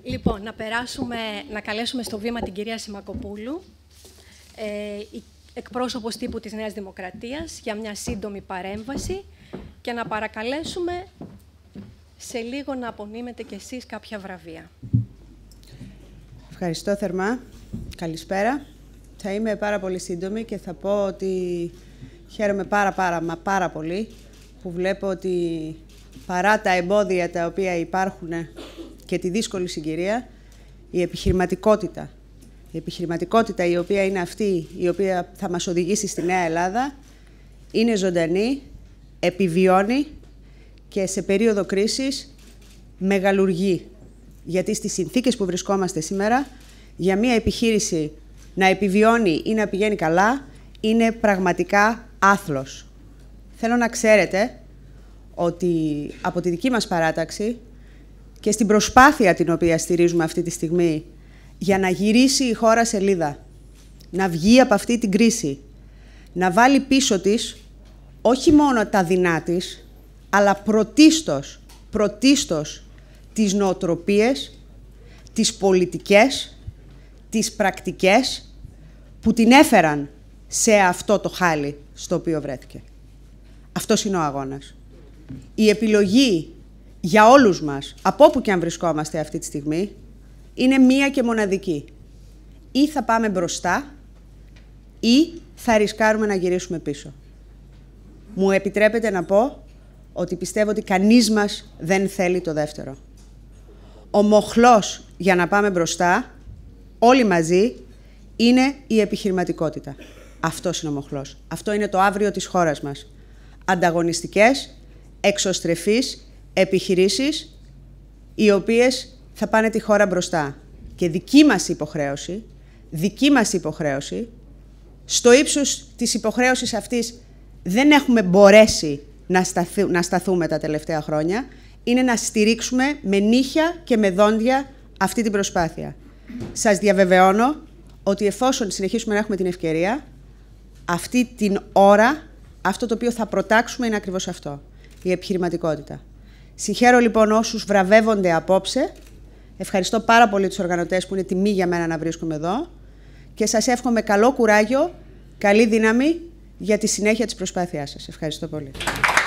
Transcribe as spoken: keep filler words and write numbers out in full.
Λοιπόν, να περάσουμε, να καλέσουμε στο βήμα την κυρία Σιμακοπούλου, ε, η εκπρόσωπος τύπου της Νέας Δημοκρατίας, για μια σύντομη παρέμβαση και να παρακαλέσουμε σε λίγο να απονείμετε κι εσείς κάποια βραβεία. Ευχαριστώ θερμά. Καλησπέρα. Θα είμαι πάρα πολύ σύντομη και θα πω ότι χαίρομαι πάρα πάρα μα πάρα πολύ που βλέπω ότι παρά τα εμπόδια τα οποία υπάρχουν και τη δύσκολη συγκυρία, η επιχειρηματικότητα, η επιχειρηματικότητα η οποία είναι αυτή, η οποία θα μας οδηγήσει στη Νέα Ελλάδα, είναι ζωντανή, επιβιώνει και σε περίοδο κρίσης μεγαλουργεί. Γιατί στις συνθήκες που βρισκόμαστε σήμερα, για μια επιχείρηση να επιβιώνει ή να πηγαίνει καλά, είναι πραγματικά άθλος. Θέλω να ξέρετε ότι από τη δική μας παράταξη και στην προσπάθεια την οποία στηρίζουμε αυτή τη στιγμή για να γυρίσει η χώρα σελίδα, να βγει από αυτή την κρίση, να βάλει πίσω της όχι μόνο τα δεινά της, αλλά πρωτίστως, πρωτίστως τις νοοτροπίες, τις πολιτικές, τις πρακτικές που την έφεραν σε αυτό το χάλι στο οποίο βρέθηκε. Αυτός είναι ο αγώνας. Η επιλογή για όλους μας, από όπου και αν βρισκόμαστε αυτή τη στιγμή, είναι μία και μοναδική. Ή θα πάμε μπροστά, ή θα ρισκάρουμε να γυρίσουμε πίσω. Μου επιτρέπετε να πω ότι πιστεύω ότι κανείς μας δεν θέλει το δεύτερο. Ο μοχλός για να πάμε μπροστά, όλοι μαζί, είναι η επιχειρηματικότητα. Αυτός είναι ο μοχλός. Αυτό είναι το αύριο της χώρας μας. Ανταγωνιστικές, εξωστρεφείς επιχειρήσεις, οι οποίες θα πάνε τη χώρα μπροστά. Και δική μας υποχρέωση, δική μας υποχρέωση, στο ύψος της υποχρέωσης αυτής δεν έχουμε μπορέσει να, σταθού, να σταθούμε τα τελευταία χρόνια, είναι να στηρίξουμε με νύχια και με δόντια αυτή την προσπάθεια. Σας διαβεβαιώνω ότι εφόσον συνεχίσουμε να έχουμε την ευκαιρία, αυτή την ώρα, αυτό το οποίο θα προτάξουμε είναι ακριβώς αυτό, η επιχειρηματικότητα. Συγχαίρω λοιπόν όσους βραβεύονται απόψε. Ευχαριστώ πάρα πολύ τους οργανωτές που είναι τιμή για μένα να βρίσκομαι εδώ και σας εύχομαι καλό κουράγιο, καλή δύναμη για τη συνέχεια της προσπάθειάς σας. Ευχαριστώ πολύ.